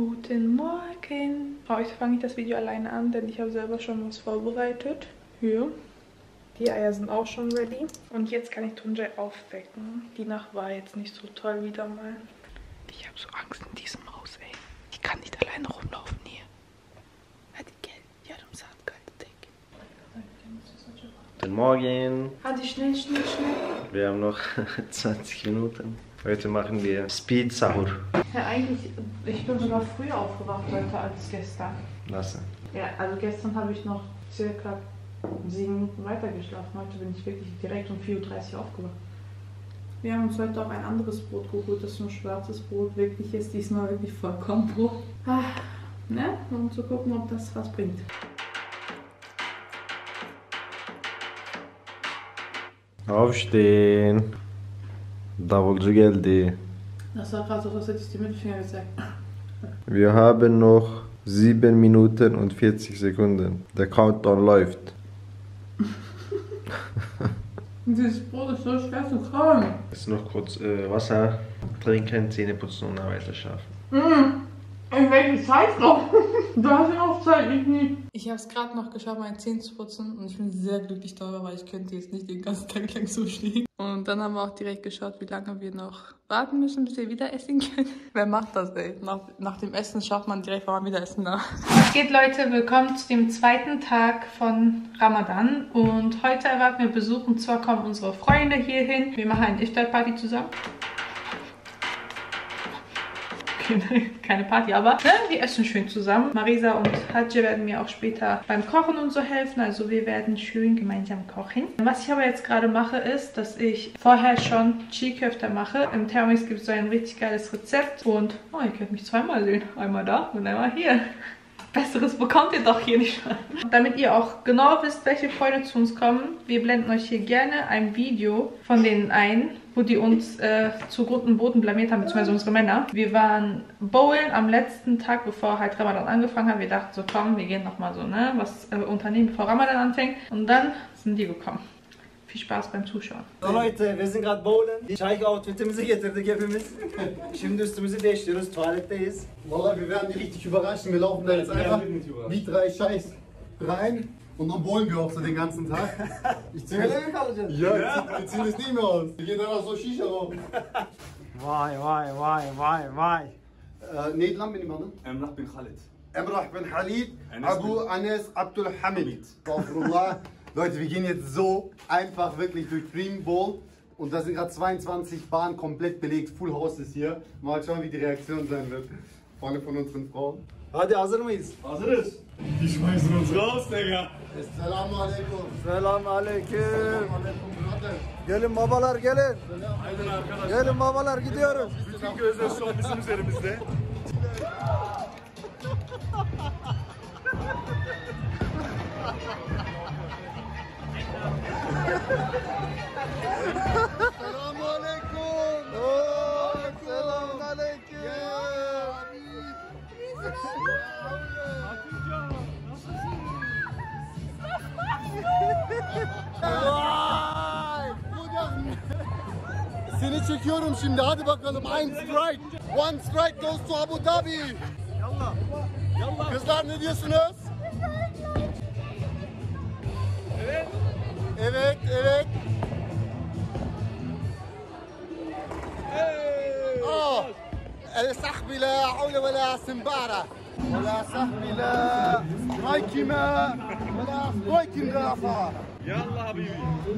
Guten Morgen. Heute fange ich das Video alleine an, denn ich habe selber schon was vorbereitet. Hier. Die Eier sind auch schon ready. Und jetzt kann ich Tunjai aufwecken. Die Nacht war jetzt nicht so toll wieder mal. Ich habe so Angst in diesem Haus, ey. Ich kann nicht alleine rumlaufen hier. Guten Morgen. Hadi schnell. Wir haben noch 20 Minuten. Heute machen wir Speed Sahur. Ja, eigentlich, ich bin sogar früher aufgewacht heute als gestern. Lasse. Ja, also gestern habe ich noch circa 7 Minuten weiter geschlafen. Heute bin ich wirklich direkt um 4:30 Uhr aufgewacht. Wir haben uns heute auch ein anderes Brot geholt, das ist so ein schwarzes Brot. Wirklich ist diesmal wirklich Vollkornbrot. Ne? Um zu gucken, ob das was bringt. Aufstehen. Davulcu geldi. Das war gerade so, als hätte ich die Mittelfinger gezeigt. Wir haben noch 7 Minuten und 40 Sekunden. Der Countdown läuft. Dieses Brot ist so schwer zu kauen. Jetzt noch kurz Wasser trinken, Zähne putzen und dann weiter schaffen. In welchem Zeitraum? Du hast ja auch Zeit, ich nicht. Ich habe es gerade noch geschafft, meine Zähne zu putzen und ich bin sehr glücklich darüber, weil ich könnte jetzt nicht den ganzen Tag lang so stehen. Und dann haben wir auch direkt geschaut, wie lange wir noch warten müssen, bis wir wieder essen können. Wer macht das, ey? Nach dem Essen schaut man direkt, wann man wieder essen darf. Was geht, Leute? Willkommen zu dem zweiten Tag von Ramadan. Und heute erwarten wir Besuch und zwar kommen unsere Freunde hierhin. Wir machen eine Iftar-Party zusammen. Keine Party, aber ne, wir essen schön zusammen. Marisa und Hadje werden mir auch später beim Kochen und so helfen. Also wir werden schön gemeinsam kochen. Was ich aber jetzt gerade mache, ist, dass ich vorher schon Chili-Köfte mache. Im Thermomix gibt es so ein richtig geiles Rezept. Und oh, ihr könnt mich zweimal sehen. Einmal da und einmal hier. Besseres bekommt ihr doch hier nicht mehr. Damit ihr auch genau wisst, welche Freunde zu uns kommen, wir blenden euch hier gerne ein Video von denen ein, wo die uns zu Grund und Boden blamiert haben, beziehungsweise unsere Männer. Wir waren bowlen am letzten Tag, bevor halt Ramadan angefangen hat. Wir dachten so, komm, wir gehen nochmal so, ne, was unternehmen, bevor Ramadan anfängt. Und dann sind die gekommen. Viel Spaß beim Zuschauen. So Leute, wir sind gerade bowlen. Çay outfitimizi getirdik hepimiz. Şimdi üstümüzü değiştiriyoruz, tuvaletteyiz. Wallah, wir werden die richtig überraschen. Wir laufen da jetzt einfach wie 3 Scheiß rein und dann bowlen wir auch so den ganzen Tag. Ich zieh Öyle mi kalacaksın? Ja, wir ziehen das nicht mehr aus. Wir gehen einfach so Shisha rauf. Vay. Neydi lan benim adım? Emrah bin Khalid. Emrah bin Khalid, Abu Anes Abdulhamid. Astaghfirullah. Leute, wir gehen jetzt so einfach wirklich durch Dream Bowl. Und da sind gerade 22 Bahnen komplett belegt. Full House ist hier. Mal schauen, wie die Reaktion sein wird. Vorne von unseren Frauen. Hadi hazır mıyız? Hazırız. Die schmeißen uns raus, Digga. Esselamu Aleyküm. Selam aleyküm. Aleyküm brother. Gelin babalar gelin. Haydi arkadaşlar. Gelin babalar gidiyoruz. Bütün gözler şu an bizim üzerimizde. Selamun aleyküm. Selamun aleyküm. Seni çekiyorum şimdi. Hadi bakalım. Ein strike. One strike goes to Abu Dhabi. Yallah. Kızlar ne diyorsunuz? Evet. صاحبي لا حول ولا سنبارة ولا صاحبي لا رايكما ولا سبويكن غافا Yallah habibi.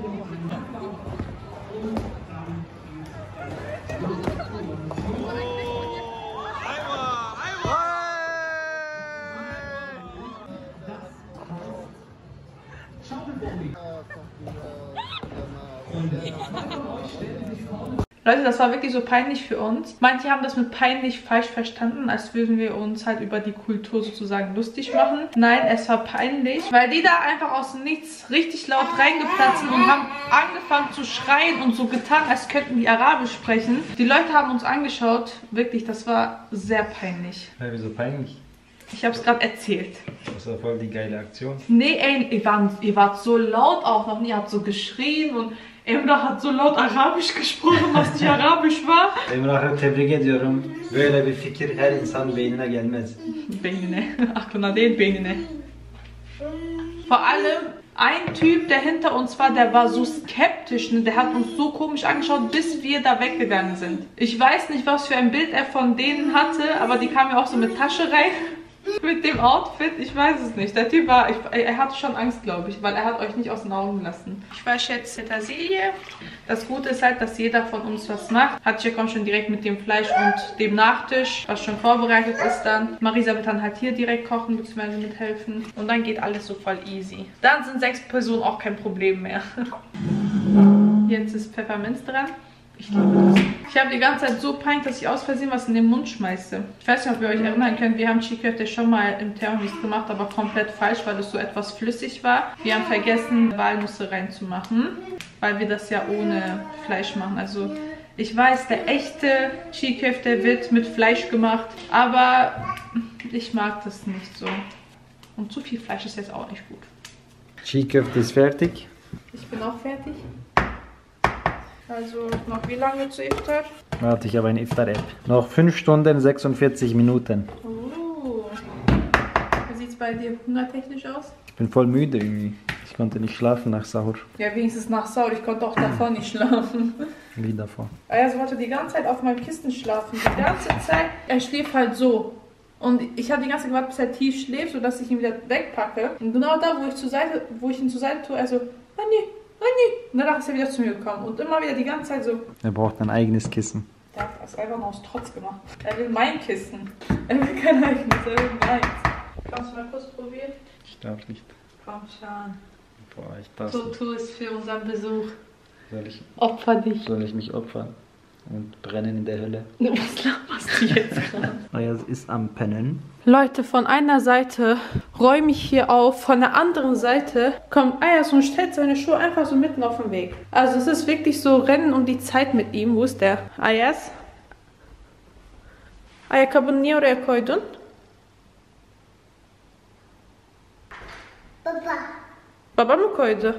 Leute, das war wirklich so peinlich für uns. Manche haben das mit peinlich falsch verstanden, als würden wir uns halt über die Kultur sozusagen lustig machen. Nein, es war peinlich, weil die da einfach aus dem Nichts richtig laut reingeplatzt sind und haben angefangen zu schreien und so getan, als könnten die Arabisch sprechen. Die Leute haben uns angeschaut. Wirklich, das war sehr peinlich. Ja, wieso peinlich? Ich habe es gerade erzählt. Das war voll die geile Aktion. Nee, ey, ihr wart so laut auch noch. Ihr habt so geschrien und Emrah hat so laut Arabisch gesprochen, was nicht Arabisch war. Emrah'ı tebrik ediyorum. Böyle bir fikir her insan beynine gelmez. Beynine, aklına değil beynine. Vor allem ein Typ, der hinter uns war, der war so skeptisch, ne? Der hat uns so komisch angeschaut, bis wir da weggegangen sind. Ich weiß nicht, was für ein Bild er von denen hatte, aber die kamen ja auch so mit Tasche rein. Mit dem Outfit, ich weiß es nicht. Der Typ war, er hatte schon Angst, glaube ich, weil er hat euch nicht aus den Augen gelassen. Ich wasche jetzt Petersilie. Das Gute ist halt, dass jeder von uns was macht. Hatice kommt schon direkt mit dem Fleisch und dem Nachtisch, was schon vorbereitet ist dann. Marisa wird dann halt hier direkt kochen bzw. mithelfen. Und dann geht alles so voll easy. Dann sind 6 Personen auch kein Problem mehr. Jetzt ist Pfefferminz dran. Ich liebe das. Ich habe die ganze Zeit so Panik, dass ich aus Versehen was in den Mund schmeiße. Ich weiß nicht, ob ihr euch erinnern könnt, wir haben Çiğ Köfte schon mal im Thermomix gemacht, aber komplett falsch, weil es so etwas flüssig war. Wir haben vergessen, Walnüsse reinzumachen, weil wir das ja ohne Fleisch machen. Also ich weiß, der echte Çiğ Köfte wird mit Fleisch gemacht, aber ich mag das nicht so. Und zu viel Fleisch ist jetzt auch nicht gut. Çiğ Köfte ist fertig. Ich bin auch fertig. Also noch wie lange zu Iftar? Warte, ich habe eine Iftar-App. Noch 5 Stunden 46 Minuten. Oh. Wie sieht es bei dir hungertechnisch aus? Ich bin voll müde irgendwie. Ich konnte nicht schlafen nach Sahur. Ja, wenigstens nach Sahur. Ich konnte auch davor nicht schlafen. Wie davor? Also wollte die ganze Zeit auf meinem Kissen schlafen. Die ganze Zeit. Er schläft halt so. Und ich habe die ganze Zeit gewartet, bis er tief schläft, sodass ich ihn wieder wegpacke. Und genau da, wo ich ihn zur Seite tue, also, Anni. Und danach ist er wieder zu mir gekommen und immer wieder die ganze Zeit so. Er braucht ein eigenes Kissen. Der hat das einfach nur aus Trotz gemacht. Er will mein Kissen. Er will kein eigenes, er will meins. Kannst du mal kurz probieren? Ich darf nicht. Komm schon. Boah, ich darf So nicht. tu es für unseren Besuch. Opfer dich. Soll ich mich opfern? Und brennen in der Hölle? Was laberst du jetzt gerade? Ayaz ist am Pennen. Leute, von einer Seite räume ich hier auf, von der anderen Seite kommt Ayaz und stellt seine Schuhe einfach so mitten auf den Weg. Also es ist wirklich so Rennen um die Zeit mit ihm. Wo ist der? Ayaz? Ayakkabını niye oraya koydun? Baba. Baba mı koydu?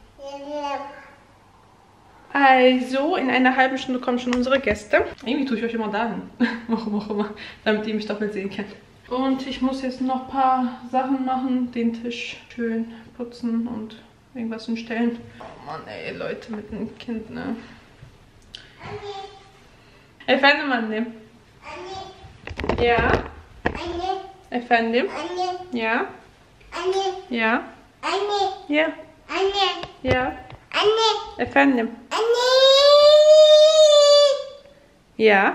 Also, in einer halben Stunde kommen schon unsere Gäste. Irgendwie tue ich euch immer dahin. Warum auch immer. Damit ihr mich doppelt sehen könnt. Und ich muss jetzt noch ein paar Sachen machen. Den Tisch schön putzen und irgendwas hinstellen. Oh Mann, ey, Leute mit einem Kind, ne? Efendim annem. Ja? Efendim? Ja? Ja? Ja? Ja? Efendim? Ja?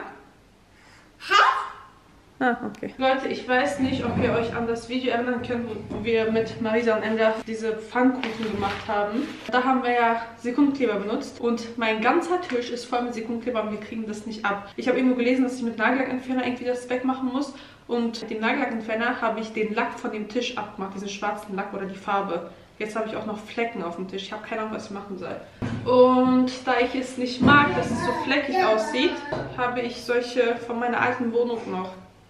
Ah, okay. Leute, ich weiß nicht, ob ihr euch an das Video erinnern könnt, wo wir mit Marisa und Emrah diese Pfannkuchen gemacht haben. Da haben wir ja Sekundenkleber benutzt und mein ganzer Tisch ist voll mit Sekundenkleber und wir kriegen das nicht ab. Ich habe irgendwo gelesen, dass ich mit Nagellackentferner irgendwie das wegmachen muss und mit dem Nagellackentferner habe ich den Lack von dem Tisch abgemacht, diesen schwarzen Lack oder die Farbe. Jetzt habe ich auch noch Flecken auf dem Tisch. Ich habe keine Ahnung, was ich machen soll. Und da ich es nicht mag, dass es so fleckig aussieht, habe ich solche von meiner alten Wohnung noch.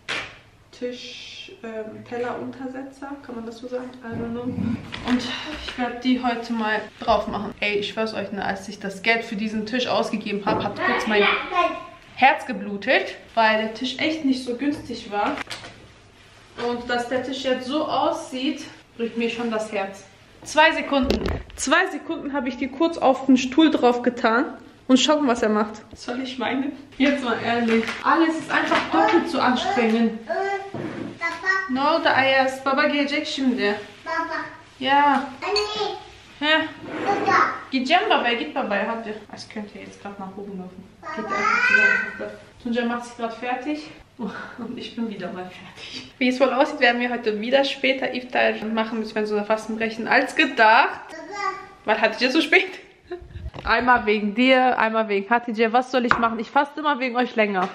Telleruntersetzer, kann man das so sagen? I don't know. Und ich werde die heute mal drauf machen. Ey, ich schwör's euch, ne, als ich das Geld für diesen Tisch ausgegeben habe, hat kurz mein Herz geblutet, weil der Tisch echt nicht so günstig war. Und dass der Tisch jetzt so aussieht, bricht mir schon das Herz. 2 Sekunden. 2 Sekunden habe ich die kurz auf den Stuhl drauf getan. Und schauen, was er macht. Soll ich meinen? Jetzt mal ehrlich. Alles ist einfach doppelt so anstrengend. Ne oldu Ayaz? Baba gelecek şimdi. Baba. Ja. Anne. Hä? Baba. Gideceğim babaya. Git babaya. Hadi. Es könnte jetzt gerade nach oben laufen. Geht einfach zusammen. Tunca macht sich gerade fertig. Und ich bin wieder mal fertig. Wie es wohl aussieht, werden wir heute wieder später Iftar machen, bis wir so Fasten brechen als gedacht. Weil hatte ich ja so spät. Einmal wegen dir, einmal wegen Hatice. Was soll ich machen? Ich faste immer wegen euch länger.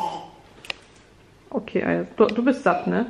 Okay, also, du bist satt, ne?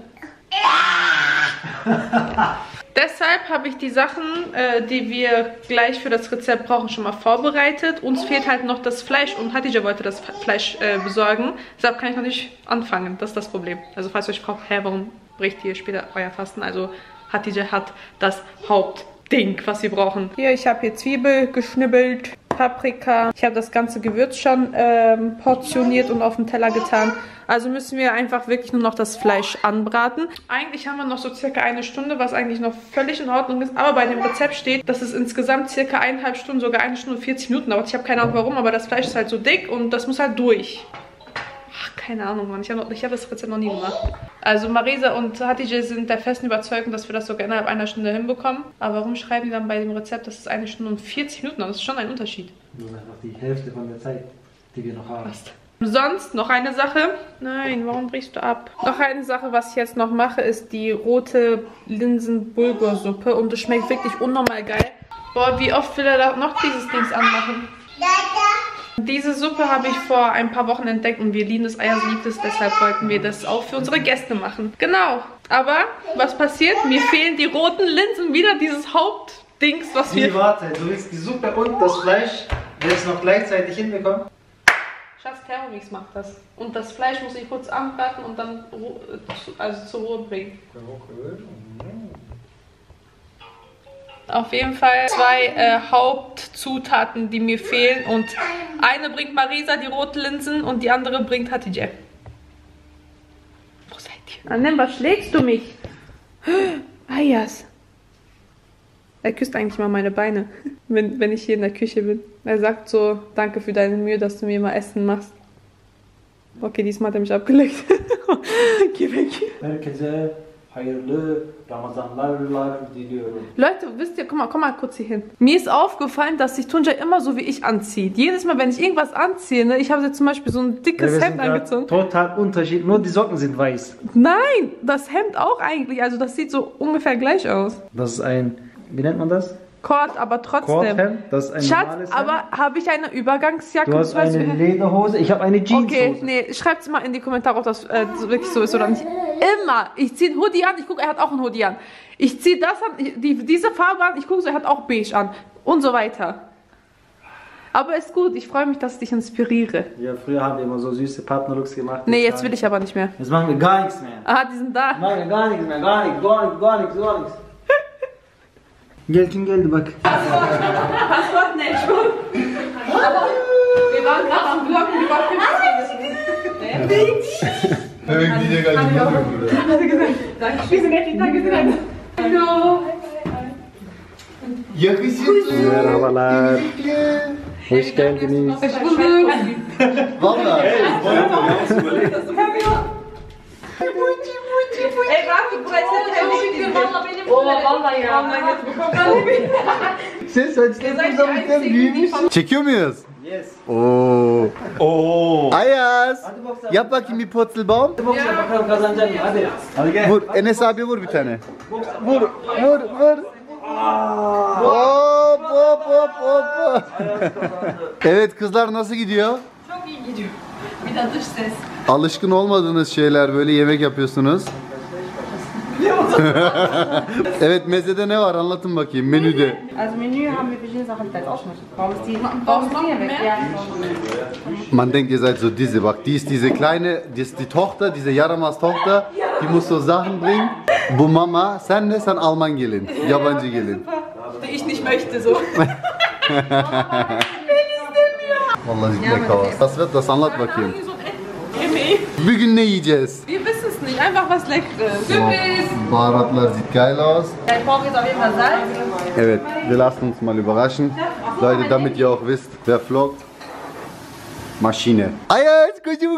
Deshalb habe ich die Sachen, die wir gleich für das Rezept brauchen, schon mal vorbereitet. Uns fehlt halt noch das Fleisch und Hatice wollte das Fleisch besorgen. Deshalb kann ich noch nicht anfangen. Das ist das Problem. Also falls ihr euch fragt, hä, warum bricht ihr später euer Fasten? Also Hatice hat das Hauptding, was wir brauchen. Hier, ich habe hier Zwiebel geschnibbelt, Paprika. Ich habe das ganze Gewürz schon portioniert und auf den Teller getan. Also müssen wir einfach wirklich nur noch das Fleisch anbraten. Eigentlich haben wir noch so circa 1 Stunde, was eigentlich noch völlig in Ordnung ist. Aber bei dem Rezept steht, dass es insgesamt circa 1,5 Stunden, sogar 1 Stunde und 40 Minuten dauert. Ich habe keine Ahnung warum, aber das Fleisch ist halt so dick und das muss halt durch. Ach, keine Ahnung, Mann. Ich hab das Rezept noch nie gemacht. Also Marisa und Hatice sind der festen Überzeugung, dass wir das sogar innerhalb 1 Stunde hinbekommen. Aber warum schreiben die dann bei dem Rezept, dass es 1 Stunde und 40 Minuten? Das ist schon ein Unterschied. Das ist einfach die Hälfte von der Zeit, die wir noch haben. Passt. Sonst noch eine Sache. Nein, warum brichst du ab? Noch eine Sache, was ich jetzt noch mache, ist die rote Linsen-Bulgur-Suppe. Und das schmeckt wirklich unnormal geil. Boah, wie oft will er da noch dieses Dings anmachen? Diese Suppe habe ich vor ein paar Wochen entdeckt und wir lieben es, Ayaz liebt es, deshalb wollten wir das auch für unsere Gäste machen. Genau. Aber was passiert? Mir fehlen die roten Linsen, wieder dieses Hauptdings, was wir... Warte, du willst die Suppe und das Fleisch, wir es noch gleichzeitig hinbekommen? Schatz, Thermomix macht das. Und das Fleisch muss ich kurz anbraten und dann zur Ruhe bringen. Auf jeden Fall 2 Hauptzutaten, die mir fehlen. Und eine bringt Marisa, die roten Linsen, und die andere bringt Hatice. Wo seid ihr? Annem, was schlägst du mich? Ayaz. Er küsst eigentlich mal meine Beine, wenn ich hier in der Küche bin. Er sagt so, danke für deine Mühe, dass du mir mal Essen machst. Okay, diesmal hat er mich abgeleckt. Geh weg. Herkese hayırlı Ramazanlar diliyorum. Leute, wisst ihr, komm mal kurz hier hin. Mir ist aufgefallen, dass sich Tunca immer so wie ich anzieht. Jedes Mal, wenn ich irgendwas anziehe, ne, ich habe jetzt zum Beispiel so ein dickes Hemd angezogen. Total unterschiedlich, nur die Socken sind weiß. Nein, das Hemd auch eigentlich. Also das sieht so ungefähr gleich aus. Das ist ein, wie nennt man das? Kord, aber trotzdem. Kordhemd, das ist ein Schatz, normales Hemd. aber habe ich eine Übergangsjacke? Du hast eine Lederhose, ich habe eine Jeanshose. Okay, nee, schreibt's mal in die Kommentare, ob das wirklich so ist oder nicht. Immer. Ich ziehe einen Hoodie an, ich gucke, er hat auch einen Hoodie an. Ich ziehe das an, diese Farbe an, ich gucke so, er hat auch beige an. Und so weiter. Aber ist gut, ich freue mich, dass ich dich inspiriere. Ja, früher haben wir immer so süße Partnerlooks gemacht. Nee, jetzt will ich aber nicht mehr. Jetzt machen wir gar nichts mehr. Aha, die sind da. Machen wir gar nichts mehr, gar nichts. Gel kim geldi bak. Passwort nicht schon. Wir waren gerade am Vloggen, wir waren 5 Hallo. Yakışıklı. Merhabalar. Hoş geldiniz. Valla. Ey, warte, du hättest valla benim. Oh, valla ya. Sen saçlarınızda biten büyümüş. Çekiyor muyuz? Yes. Oo. Ayaz. Hadi boksana. Yap bakayım bir potzelbaum. Hadi boksana bakalım kazanacak mı? Hadi. Hadi gel. Vur. Enes abi vur bir tane. Vur. Hop. Evet kızlar nasıl gidiyor? Çok iyi gidiyor. Bir de dış ses. Alışkın olmadığınız şeyler böyle yemek yapıyorsunuz. Evet mezede ne var anlatın bakayım menüde. Also Menü haben wir verschiedene Sachen als Ausschnitt. Warum ist die hier weg? Ja. Man denkt ihr seid so diese, bak die ist diese kleine, die ist die Tochter, diese yaramaz Tochter, die muss so Sachen bringen. Bu Mama, sen ne? Sen Alman gelin, yabancı gelin. Die ich nicht möchte so. Vallahi sieht lecker aus. Das wird das anlat bakayım. So ein Yemeği. Bugün ne yiyeceğiz? Wir wissen es nicht, einfach was Leckeres. Sürpriz. Baharatlar sieht geil aus. Ich brauche jetzt auf jeden Fall Salz. Evet, wir lassen uns mal überraschen. Leute, damit ihr auch wisst, wer vloggt. Maschine. Ayaz,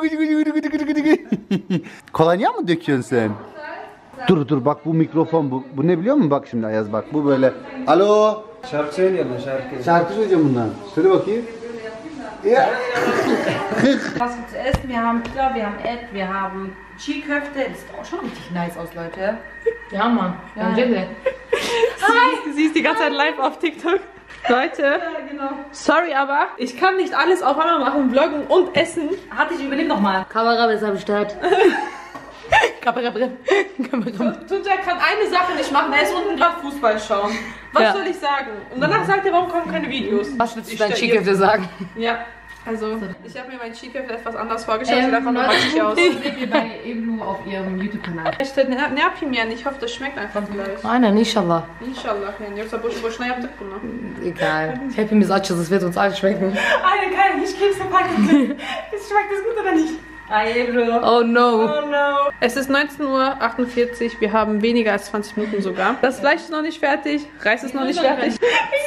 kolonya mı döküyorsun sen? Dur bak bu mikrofon bu ne biliyor musun? Bak şimdi Ayaz bak bu böyle. Alo. Şarkı söylüyorlar şarkı. Şarkı söyleyeceğim bundan. Söyle bakayım. Ja. Was gibt's zu essen? Wir haben Pilav, wir haben Ed, wir haben Chi-Köfte. Das sieht auch schon richtig nice aus, Leute. Ja, Mann. Bence de. Sie ist die ganze Zeit live auf TikTok. Leute, sorry, aber ich kann nicht alles auf einmal machen, vloggen und essen. Hatte ich überlegt nochmal. Kamera ist am Start. Tunca kann eine Sache nicht machen, er ist unten gerade Fußball schauen. Was soll ich sagen? Und danach sagt er, warum kommen keine Videos? Was willst du deinen Chiköfte sagen? Ja. Also, ich habe mir meinen Skiköfte etwas anders vorgestellt. Sieht einfach nur matschig aus. seht ihr bei Eblu auf ihrem YouTube-Kanal. İşte ne yapayım yani? Ich hoffe, das schmeckt einfach gleich. Aynen inşallah. İnşallah yani. Yoksa boşuna yaptık bunu. Egal. Hepimiz açız, es wird uns allen schmecken. Aynen, kein, ich gebe es Paket. Schmeckt das gut oder nicht? Oh no. Oh no. Es ist 19:48 Uhr. Wir haben weniger als 20 Minuten sogar. Das Fleisch ist noch nicht fertig. Reis ist noch nicht fertig.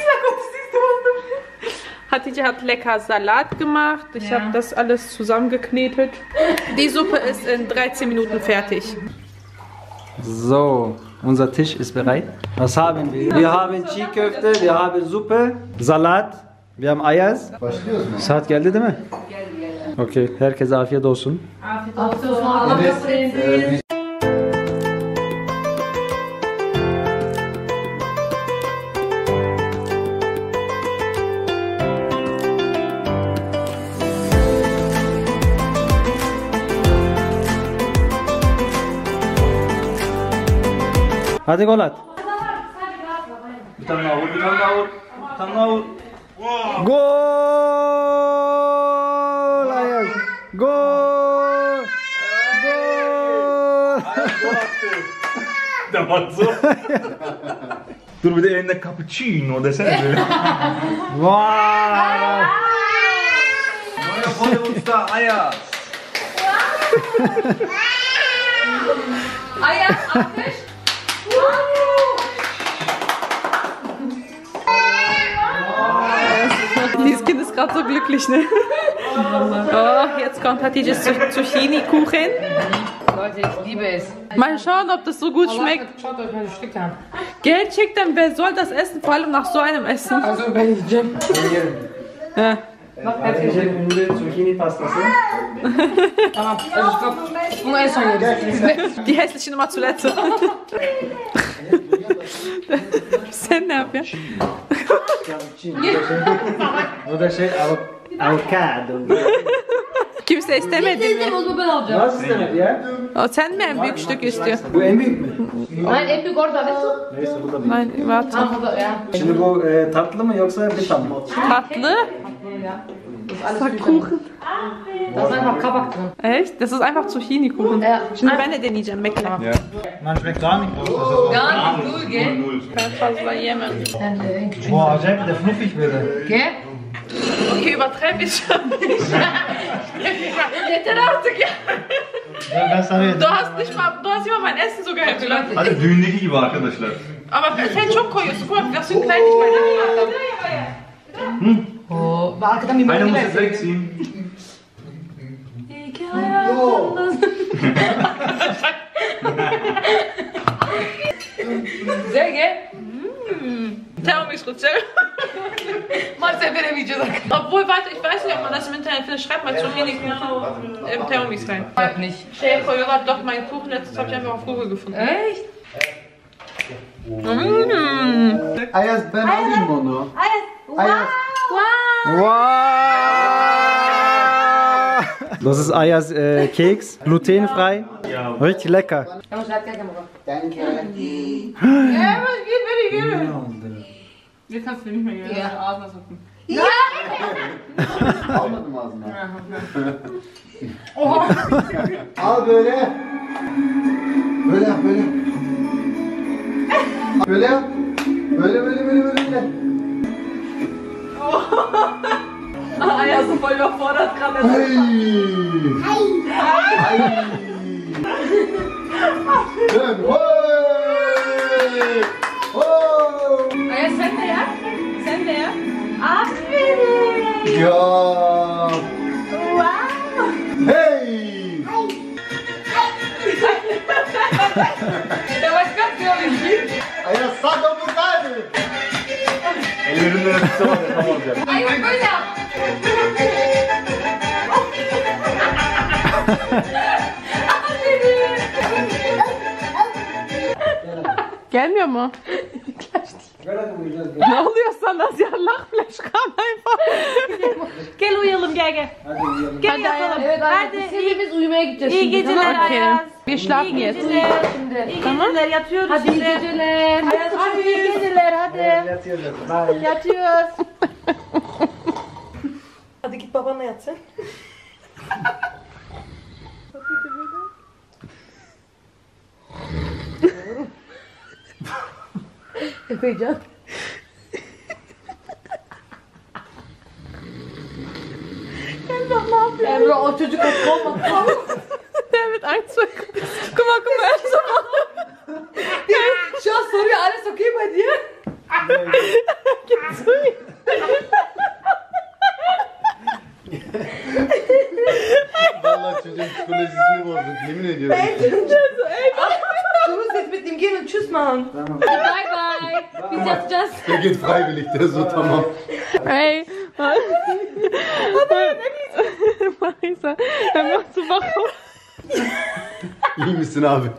Hatice hat lecker Salat gemacht. Ich habe das alles zusammengeknetet. Die Suppe ist in 13 Minuten fertig. So, unser Tisch ist bereit. Was haben wir? Wir haben Çiğköfte, wir haben Suppe, Salat, wir haben Ayaz. Başlıyoruz mu? Saat geldi değil mi? Okey, herkese afiyet olsun. Afiyet olsun. Allah kabul etsin. Hadi gol at. Bir tane daha vur, bir tane daha vur. Bir tane daha vur. Gol! Ayaz. Gol! Gol! Demazzo. Dur bir de elinde cappuccino desene böyle. Vay! Hollywood'da Ayaz. Ayaz, ateş. Dieses Kind ist gerade so glücklich, ne? Oh, jetzt kommt Hatice's Zucchini-Kuchen. Leute, ich liebe es. Mal schauen, ob das so gut schmeckt. Schaut euch mal das Stück an. Gerçekten, wer soll das essen? Vor allem nach so einem Essen. Also ben yiyeceğim. Ja. Hatice'nin ünlü zucchini pastası. Tamam. Also ich glaube, bunu en son yeriz. Die hässliche Nummer zuletzt. Sen ne yapıyorsun? Bu da şey avokado. Kimse istemedi mi? O zaman ben alacağım. Nasıl istemedi ya? O sen mi en büyük stück istiyor? Bu en büyük mü? Nein, en büyük orada. Weißt du? Neyse bu da büyük. Nein, warte. Tamam o da ya. Şimdi bu tatlı mı yoksa bir tane mı? Tatlı. Das ist alles Kuchen. Da ist einfach Kabak drin. Echt? Das ist einfach Zucchini-Kuchen. Ja. Şimdi ben de deneyeceğim, bekle. Man schmeckt gar nicht. Gar nicht, null, gell? Ben fazla yemem. Sen de en küçüğünü. Boah, acayip de fluffig böyle. Gell? Okay, übertreib ich schon. Yeter artık ya. Ben sana yedim. Du hast nicht mal mein Essen sogar hergelassen. Hadi düğündeki gibi arkadaşlar. Aber sen çok koyuyorsun. Guck mal, das sind klein nicht bei dir. Oh, arkadan bir Einer muss makine jetzt wegziehen. Güzel gell? Thermomix-Rezept. Maalesef veremeyeceğiz arkadaşlar. Obwohl, warte, ich weiß nicht, ob man das im Internet findet. Schreibt mal Zucchini-Kuchen im Thermomix rein. Bak nicht. Şey koyuyorlar, doch meinen Kuchen, letztes habe ich einfach auf Google gefunden. Echt? Ayaz ben alayım onu. Ayaz. Wow! Das ist Ayaz Keks, glutenfrei. Richtig lecker. Ama schreibt gleich Kamera. Danke. Ja, was geht, bitte, geh. Jetzt kannst du nicht mehr gehen. Ja. Ağzına sokun. Almadım ağzına. Al böyle. Böyle yap böyle. Böyle yap. Böyle. Ayaz'ı voll überfordert gerade. Ay. Dön. Hey. Ayaz sen de ya. Sen de ya. Aferin. Ya. Hey. Yavaş kalk diyor. Ayaz sağda buradaydı. Ellerimden nefes var ya tam olacak. Ay böyle yap. Gelmiyor mu? Ne oluyor sana? Ya Lachfleisch kam einfach. Gel uyuyalım gel. Gel yatalım. Evet arkadaşlar. Hepimiz uyumaya gideceğiz İyi şimdi. geceler Tamam. Okay. Ayaz. Wir schlafen İyi jetzt. geceler. Şimdi. İyi geceler yatıyoruz Hadi iyi şimdi. geceler. Ayaz hadi iyi geceler hadi. Yatıyoruz. Hadi git babana yat sen. Efecan. Emrah ne yapıyor? Emrah o çocuk olmadı. Der mit Angst. Guck mal, er ist so Şu an soruyor alles okay bei dir? Vallahi çocuğun psikolojisini bozduk, yemin ediyorum. Du musst jetzt mit ihm gehen und tschüss machen. Bye bye. Biz yatacağız. Der geht freiwillig, der ist so tamam. Hey. Marisa, hör mal zu machen. İyi misin abi?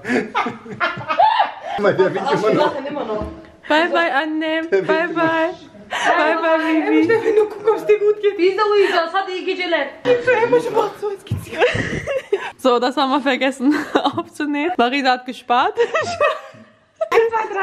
Der winkt immer noch. Lachen immer noch. Bye bye Annem. Bye bye. Bye bye Vivi. Ich will nur gucken, ob es dir gut geht. Biz de uyuyacağız. Hadi iyi geceler. So, jetzt geht's hier. So, das haben wir vergessen aufzunehmen. Marisa hat gespart. 1,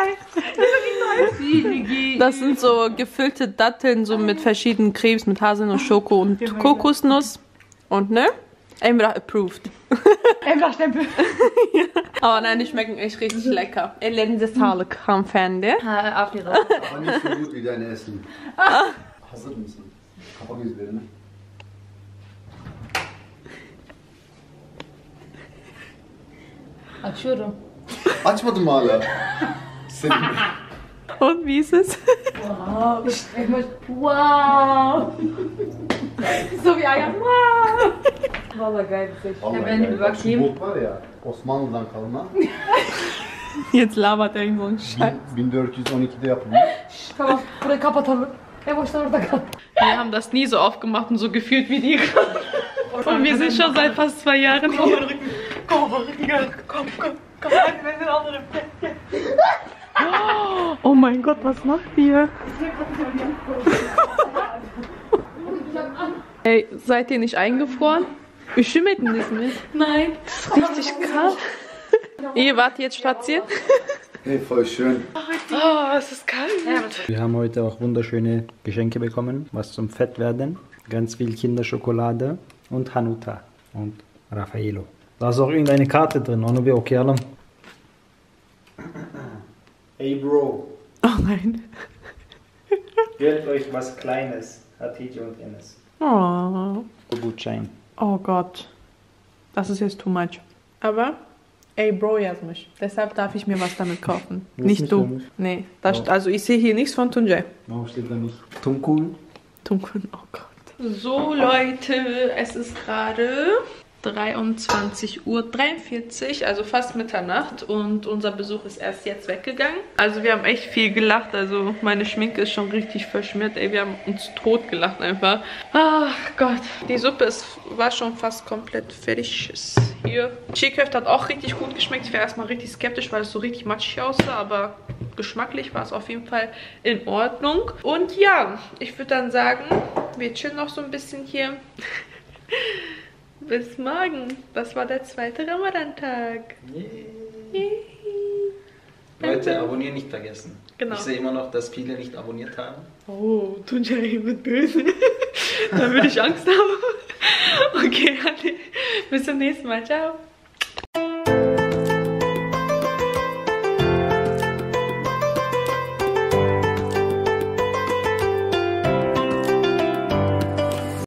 2, 3. Das sind so gefüllte Datteln, so mit verschiedenen Cremes, mit Haselnuss, Schoko und Kokosnuss. Und ne? Emrah approved. Emrah Stempel. Aber nein, die schmecken echt richtig lecker. Ellerinize sağlık hanımefendi. Afiyet olsun. Aber nicht so gut wie dein Essen. Hazır mısın? Kapa gözlerini. Açıyorum. Açmadın mı hala? Senin... Und wie ist es? Wow. So wie Eier. Wow. Vallahi gayet güzel. Vallahi ben de bir yani, bak şu bakayım. bot var ya, Osmanlı'dan kalma. Jetzt labert er irgend so einen Scheiß. 1412'de yapılmış. Tamam, burayı kapatalım. Boştan orada kal. Wir haben das nie so aufgemacht und so gefühlt wie die. Und wir sind schon seit fast 2 Jahren hier. Komm, wir sind andere. Oh mein Gott, was macht ihr? Hey, seid ihr nicht eingefroren? Üşümediniz mi? Nein. Richtig kalt. Ihr wart jetzt spazieren? Hey, voll schön. Oh, es ist kalt. Wir haben heute auch wunderschöne Geschenke bekommen, was zum Fettwerden. Ganz viel Kinderschokolade und Hanuta und Raffaello. Da ist auch irgendeine Karte drin, onu bir okuyalım. Hey Bro, Oh nein. gönnt euch was Kleines, Hatice und Enes. Oh. Gutschein. Oh Gott. Das ist jetzt too much. Aber, ey Bro yazmış. Deshalb darf ich mir was damit kaufen. Das Nicht nicht du. für mich. Nee. Das, Oh. Also ich sehe hier nichts von Tunjay. Warum steht da nicht Tunkul? Dunkeln, oh Gott. So Leute, es ist gerade 23:43 Uhr, also fast Mitternacht, und unser Besuch ist erst jetzt weggegangen. Also wir haben echt viel gelacht, also meine Schminke ist schon richtig verschmiert, ey, wir haben uns tot gelacht einfach. Ach Gott, die Suppe war schon fast komplett fertig hier. Chiköfte hat auch richtig gut geschmeckt. Ich war erstmal richtig skeptisch, weil es so richtig matschig aussah, aber geschmacklich war es auf jeden Fall in Ordnung. Und ja, ich würde dann sagen, wir chillen noch so ein bisschen hier. Bis morgen. Das war der 2. Ramadan-Tag. Leute, abonnieren nicht vergessen. Genau. Ich sehe immer noch, dass viele nicht abonniert haben. Oh, Tunjay wird böse. Da würde ich Angst haben. Okay, bis zum nächsten Mal. Ciao.